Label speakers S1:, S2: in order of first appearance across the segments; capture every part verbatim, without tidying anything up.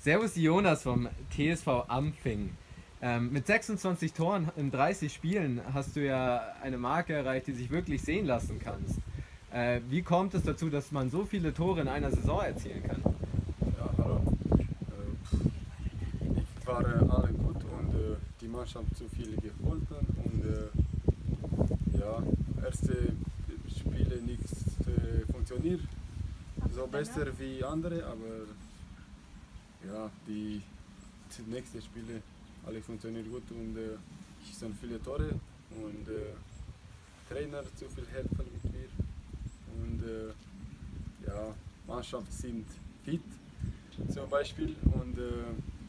S1: Servus Jonas vom T S V Ampfing. Ähm, mit sechsundzwanzig Toren in dreißig Spielen hast du ja eine Marke erreicht, die sich wirklich sehen lassen kannst. Äh, wie kommt es dazu, dass man so viele Tore in einer Saison erzielen kann?
S2: Ja, hallo. Äh, ich war äh, alle gut und äh, die Mannschaft zu viel geholfen und äh, ja, erste Spiele nicht äh, funktioniert so besser wie andere, aber ja, die nächsten Spiele alle funktionieren gut und äh, ich sind viele Tore und äh, Trainer zu viel helfen mit mir und äh, ja, Mannschaft sind fit zum Beispiel und äh,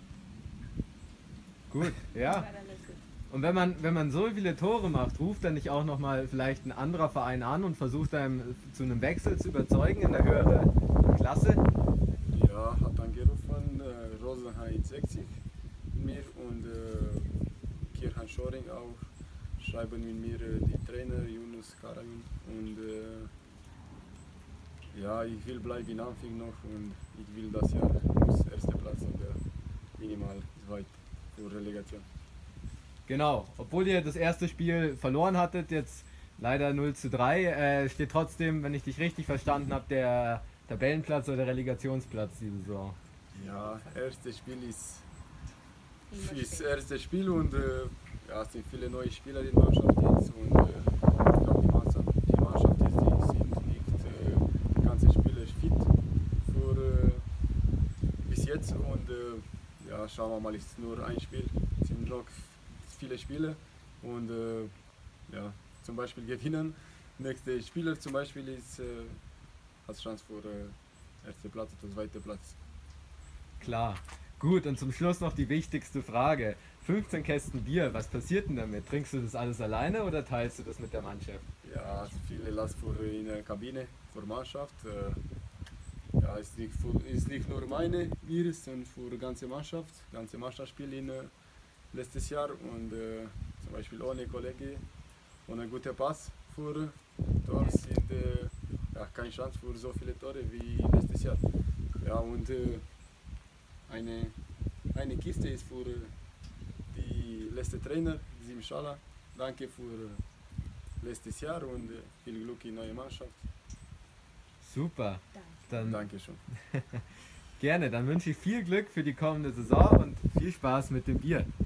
S1: Gut, ja. Und wenn man, wenn man so viele Tore macht, ruft dann nicht auch nochmal vielleicht ein anderer Verein an und versucht einem zu einem Wechsel zu überzeugen in der höheren Klasse?
S2: ja, hat angerufen, äh, Rosenheim sechzig mir und äh, Kirhan Schoring auch, schreiben mit mir äh, die Trainer Yunus Karayun und äh, ja, ich will bleiben in Ampfing noch und ich will das Jahr das erste Platz oder minimal zweit für Relegation.
S1: Genau, obwohl ihr das erste Spiel verloren hattet, jetzt leider null zu drei, äh, steht trotzdem, wenn ich dich richtig verstanden habe, der Tabellenplatz oder der Relegationsplatz diese Saison.
S2: Ja, erstes Spiel ist das erste Spiel und äh, ja, es sind viele neue Spieler in der Mannschaft jetzt und äh, ich glaube die Mannschaft, die Mannschaft ist, die sind nicht äh, ganze Spieler fit für äh, bis jetzt und äh, ja, schauen wir mal, es ist nur ein Spiel, es sind noch viele Spiele und äh, ja, zum Beispiel gewinnen. Nächste Spieler zum Beispiel ist, äh, hat Chance für äh, ersten Platz oder zweiten Platz.
S1: Klar. Gut, und zum Schluss noch die wichtigste Frage. fünfzehn Kästen Bier, was passiert denn damit? Trinkst du das alles alleine oder teilst du das mit der Mannschaft?
S2: Ja, viele lassen für in der Kabine für Mannschaft. Äh, ja, ist nicht, für, ist nicht nur meine Bier, sondern für die ganze Mannschaft. Die ganze Mannschaft spielt in äh, letztes Jahr und äh, zum Beispiel ohne Kollege, ohne guten Pass für Tor sind äh, ja, keine Chance für so viele Tore wie letztes Jahr. Ja, und äh, eine, eine Kiste ist für äh, die letzte Trainer, Simshala. Danke für äh, letztes Jahr und äh, viel Glück in neue Mannschaft.
S1: Super. Dann
S2: Dankeschön.
S1: gerne, dann wünsche ich viel Glück für die kommende Saison und viel Spaß mit dem Bier.